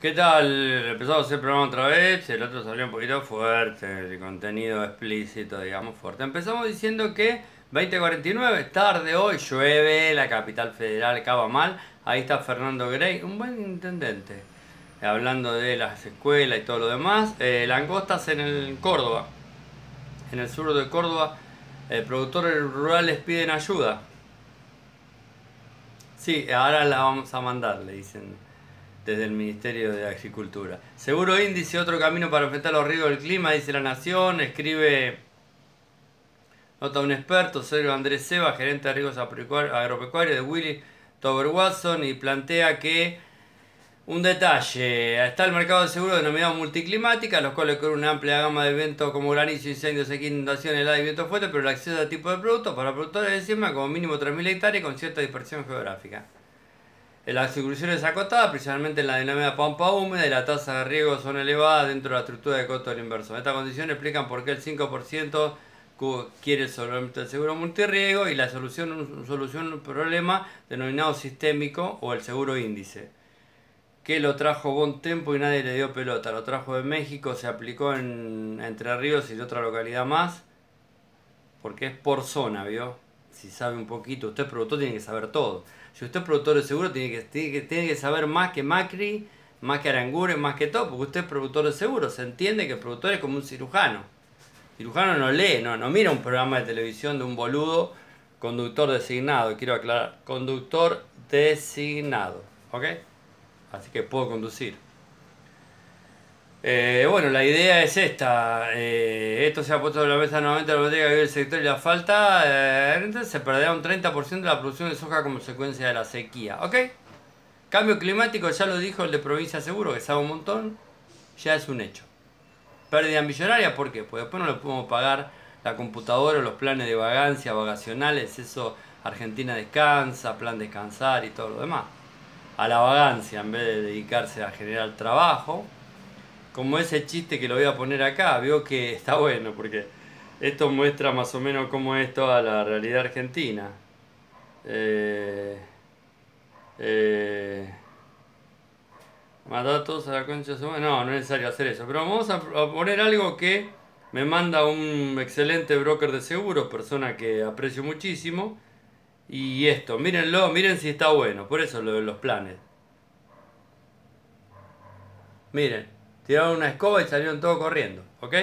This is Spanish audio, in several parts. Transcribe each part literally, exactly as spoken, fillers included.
¿Qué tal? Empezamos a hacer el programa otra vez, el otro salió un poquito fuerte, el contenido explícito, digamos, fuerte. Empezamos diciendo que veinte cuarenta y nueve, tarde hoy, llueve, la capital federal acaba mal. Ahí está Fernando Grey, un buen intendente, hablando de las escuelas y todo lo demás. Eh, langostas en el Córdoba, en el sur de Córdoba, eh, productores rurales piden ayuda. Sí, ahora la vamos a mandar, le dicen desde el Ministerio de Agricultura. Seguro índice, otro camino para enfrentar los riesgos del clima, dice La Nación. Escribe, nota un experto, Sergio Andrés Seba, gerente de riesgos agropecuarios de Willy Tober Watson, y plantea que un detalle, está el mercado de seguros denominado multiclimática, los cuales cubren una amplia gama de eventos como granizo, incendios, sequía, inundaciones, helada y viento fuerte, pero el acceso a este tipo de productos para productores de siembra como mínimo tres mil hectáreas con cierta dispersión geográfica. La distribución es acotada, principalmente en la denominada pampa húmeda, y las tasas de riego son elevadas dentro de la estructura de costo del inversor. Estas condiciones explican por qué el cinco por ciento quiere solamente el seguro multirriego y la solución, solución un problema denominado sistémico o el seguro índice, que lo trajo Bon Tempo y nadie le dio pelota. Lo trajo de México, se aplicó en Entre Ríos y de otra localidad más, porque es por zona, ¿vio? Si sabe un poquito, usted productor tiene que saber todo. Si usted es productor de seguro, tiene que, tiene que, tiene que saber más que Macri, más que Aranguren, más que todo, porque usted es productor de seguro. Se entiende que el productor es como un cirujano. El cirujano no lee, no, no mira un programa de televisión de un boludo conductor designado. Quiero aclarar, conductor designado, ¿ok? Así que puedo conducir. Eh, bueno, la idea es esta. Eh, esto se ha puesto en la mesa nuevamente la bodega que vive el sector y la falta. Eh, entonces se perderá un treinta por ciento de la producción de soja como consecuencia de la sequía. ¿Ok? Cambio climático, ya lo dijo el de Provincia Seguro, que sabe un montón. Ya es un hecho. Pérdida millonaria, ¿por qué? Pues después no le podemos pagar la computadora o los planes de vagancia, vacacionales. Eso, Argentina descansa, plan descansar y todo lo demás. A la vagancia en vez de dedicarse a generar trabajo. Como ese chiste que lo voy a poner acá, veo que está bueno porque esto muestra más o menos cómo es toda la realidad argentina. Eh, eh, Matar a todos a la concha de su madre. No, no es necesario hacer eso. Pero vamos a, a poner algo que me manda un excelente broker de seguros, persona que aprecio muchísimo. Y esto, mírenlo, miren si está bueno. Por eso lo de los planes. Miren. Tiraron una escoba y salieron todos corriendo, ¿ok?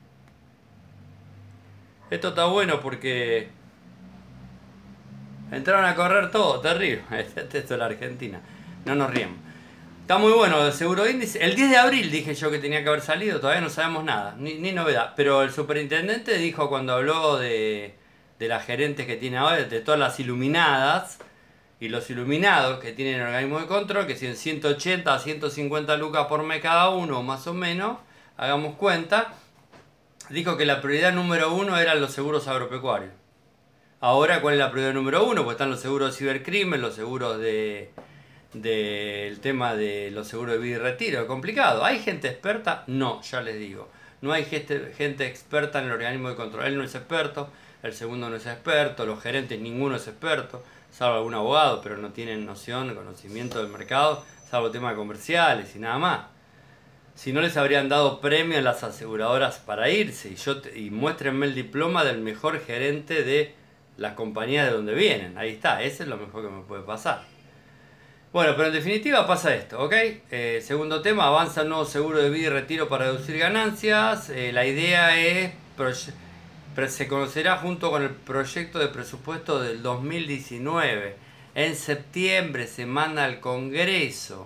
Esto está bueno porque entraron a correr todo, terrible. Esto es la Argentina, no nos riemos. Está muy bueno el seguro índice. El diez de abril dije yo que tenía que haber salido, todavía no sabemos nada, ni, ni novedad. Pero el superintendente dijo cuando habló de, de las gerentes que tiene ahora, de todas las iluminadas, y los iluminados que tienen el organismo de control, que si en ciento ochenta a ciento cincuenta lucas por mes cada uno, más o menos, hagamos cuenta, dijo que la prioridad número uno eran los seguros agropecuarios. Ahora, ¿cuál es la prioridad número uno? Pues están los seguros de cibercrimen, los seguros de del tema de los seguros de vida y retiro. Es complicado. ¿Hay gente experta? No, ya les digo. No hay gente, gente experta en el organismo de control. Él no es experto, el segundo no es experto, los gerentes ninguno es experto, salvo algún abogado, pero no tienen noción, conocimiento del mercado, salvo temas comerciales y nada más. Si no les habrían dado premio a las aseguradoras para irse, y, yo y muéstrenme el diploma del mejor gerente de las compañías de donde vienen. Ahí está, ese es lo mejor que me puede pasar. Bueno, pero en definitiva pasa esto, ¿ok? Eh, segundo tema, avanza el nuevo seguro de vida y retiro para reducir ganancias. Eh, la idea es... se conocerá junto con el proyecto de presupuesto del dos mil diecinueve. En septiembre se manda al Congreso.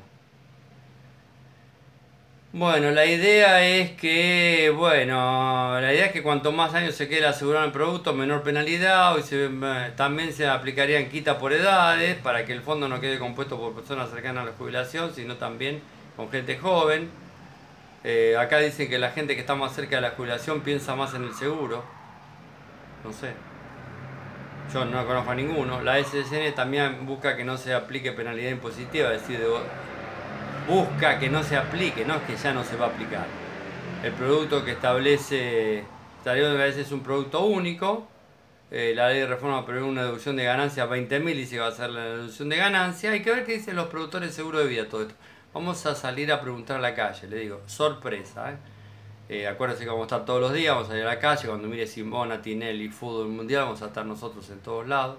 Bueno, la idea es que, bueno, la idea es que cuanto más años se quede asegurado el producto, menor penalidad. Hoy se, también se aplicarían quita por edades para que el fondo no quede compuesto por personas cercanas a la jubilación, sino también con gente joven. Eh, acá dice que la gente que está más cerca de la jubilación piensa más en el seguro. No sé. Yo no conozco a ninguno. La S S N también busca que no se aplique penalidad impositiva, es decir, de, busca que no se aplique, no es que ya no se va a aplicar. El producto que establece, a veces es un producto único. Eh, la ley de reforma prevé una deducción de ganancias veinte mil, dice que va a ser la deducción de ganancias. Hay que ver qué dicen los productores de seguro de vida todo esto. Vamos a salir a preguntar a la calle, le digo, sorpresa, ¿eh? Eh, acuérdense que vamos a estar todos los días, vamos a salir a la calle, cuando mire Simona, Tinelli, Fútbol Mundial, vamos a estar nosotros en todos lados.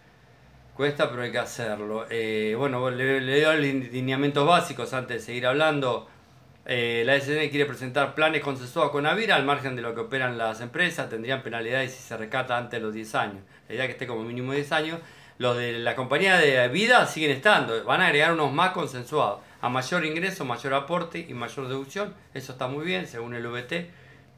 Cuesta, pero hay que hacerlo. Eh, bueno, le, le doy los lineamientos básicos antes de seguir hablando. Eh, la S N quiere presentar planes consensuados con Avira al margen de lo que operan las empresas. Tendrían penalidades si se rescata antes de los diez años. La idea es que esté como mínimo diez años. Los de la compañía de vida siguen estando. Van a agregar unos más consensuados. A mayor ingreso, mayor aporte y mayor deducción. Eso está muy bien, según el V T,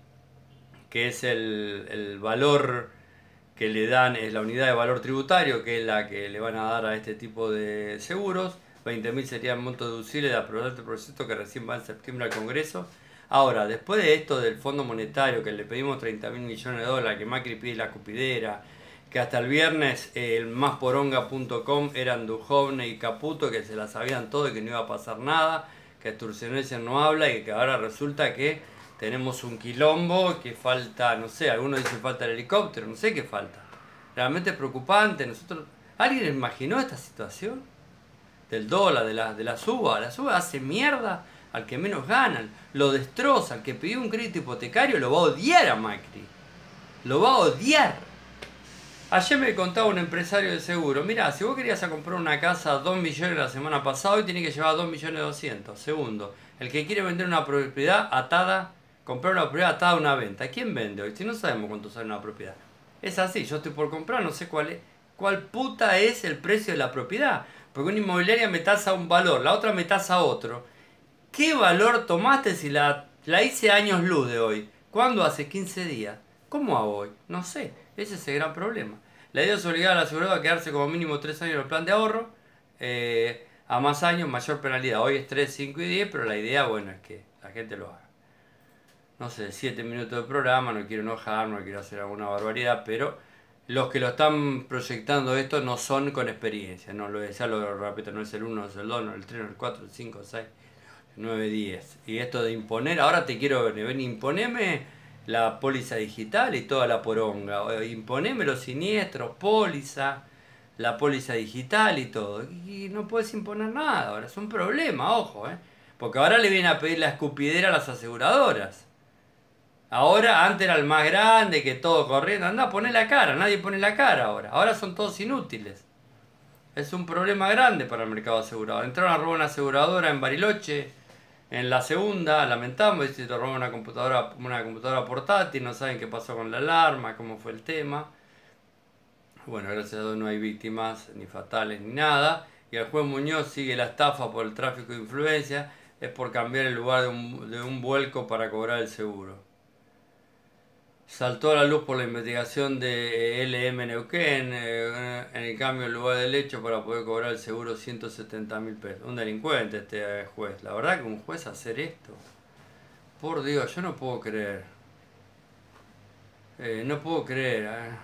que es el, el valor que le dan, es la unidad de valor tributario, que es la que le van a dar a este tipo de seguros. veinte mil sería el monto deducible de aprobar este proyecto que recién va en septiembre al Congreso. Ahora, después de esto del Fondo Monetario, que le pedimos treinta mil millones de dólares, que Macri pide la cupidera, que hasta el viernes eh, el másporonga punto com eran Duhovne y Caputo, que se la sabían todo y que no iba a pasar nada, que Sturzenegger no habla y que ahora resulta que tenemos un quilombo, que falta, no sé, algunos dicen falta el helicóptero, no sé qué falta. Realmente preocupante. Nosotros, ¿alguien imaginó esta situación? Del dólar, de la, de la suba. La suba hace mierda al que menos ganan, lo destroza. Al que pidió un crédito hipotecario lo va a odiar a Macri. Lo va a odiar. Ayer me contaba un empresario de seguro, mira, si vos querías a comprar una casa a dos millones la semana pasada, hoy tiene que llevar dos millones doscientos. Segundo, el que quiere vender una propiedad atada, comprar una propiedad atada a una venta. ¿Quién vende hoy? Si no sabemos cuánto sale una propiedad. Es así, yo estoy por comprar, no sé cuál es, cuál puta es el precio de la propiedad. Porque una inmobiliaria me tasa un valor, la otra me tasa otro. ¿Qué valor tomaste si la, la hice años luz de hoy? ¿Cuándo? Hace quince días. ¿Cómo hago hoy? No sé, ese es el gran problema. La idea es obligar al asegurado a quedarse como mínimo tres años en el plan de ahorro. Eh, a más años, mayor penalidad. Hoy es tres, cinco y diez, pero la idea, bueno, es que la gente lo haga. No sé, siete minutos de programa, no quiero enojar, no quiero hacer alguna barbaridad, pero los que lo están proyectando esto no son con experiencia, no lo decía, lo repito, no es el uno, no es el dos, no es el tres, no es el cuatro, el cinco, el seis, el nueve, diez. Y esto de imponer, ahora te quiero ver, ven, imponeme la póliza digital y toda la poronga, imponeme los siniestros, póliza, la póliza digital y todo. Y no puedes imponer nada ahora, es un problema, ojo, ¿eh? Porque ahora le vienen a pedir la escupidera a las aseguradoras. Ahora, antes era el más grande, que todo corriendo. Anda, poné la cara, nadie pone la cara ahora. Ahora son todos inútiles. Es un problema grande para el mercado asegurador. Entraron a robar una aseguradora en Bariloche, en la segunda, lamentamos, se te roban una computadora, una computadora portátil, no saben qué pasó con la alarma, cómo fue el tema. Bueno, gracias a Dios no hay víctimas, ni fatales, ni nada. Y el juez Muñoz sigue la estafa por el tráfico de influencia, es por cambiar el lugar de un, de un vuelco para cobrar el seguro. Saltó a la luz por la investigación de L M Neuquén, eh, en el cambio en lugar del hecho para poder cobrar el seguro ciento setenta mil pesos. Un delincuente este juez. La verdad que un juez hacer esto, por Dios, yo no puedo creer. Eh, no puedo creer. Eh.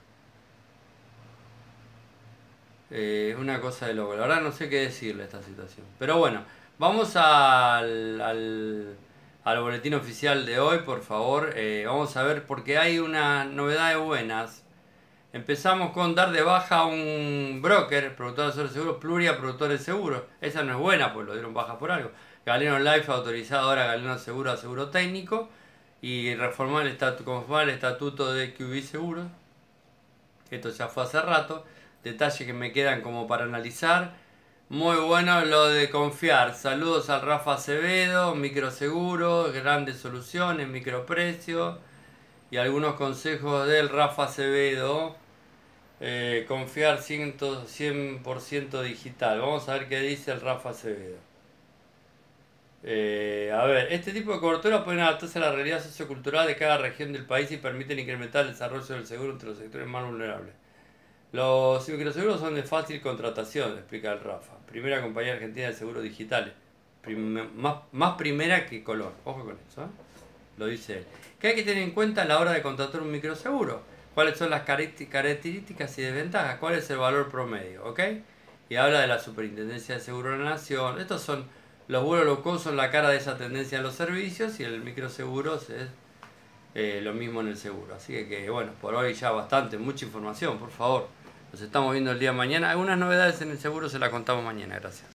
Eh, una cosa de loco. La verdad no sé qué decirle a esta situación. Pero bueno, vamos al... al al boletín oficial de hoy, por favor. Eh, vamos a ver, porque hay una novedad de buenas. Empezamos con dar de baja a un broker, productor de seguros, Pluria, productor de seguros. Esa no es buena, pues lo dieron baja por algo. Galeno Life autorizado ahora Galeno Seguro a seguro técnico. Y reformar el, estatu conformar el estatuto de Q B Seguros. Esto ya fue hace rato. Detalles que me quedan como para analizar. Muy bueno lo de confiar. Saludos al Rafa Acevedo, microseguros, grandes soluciones, microprecios y algunos consejos del Rafa Acevedo. Eh, confiar cien por ciento digital. Vamos a ver qué dice el Rafa Acevedo. Eh, a ver, este tipo de cobertura pueden adaptarse a la realidad sociocultural de cada región del país y permiten incrementar el desarrollo del seguro entre los sectores más vulnerables. Los microseguros son de fácil contratación, explica el Rafa. Primera compañía argentina de seguros digitales. Prim más, más primera que color. Ojo con eso, ¿eh? Lo dice él. ¿Qué hay que tener en cuenta a la hora de contratar un microseguro? ¿Cuáles son las características y desventajas? ¿Cuál es el valor promedio? ¿Ok? Y habla de la Superintendencia de Seguro de la Nación. Estos son los vuelos low cost, son la cara de esa tendencia en los servicios, y el microseguros es eh, lo mismo en el seguro. Así que, que, bueno, por hoy ya bastante, mucha información, por favor. Nos estamos viendo el día de mañana. Algunas novedades en el seguro se las contamos mañana. Gracias.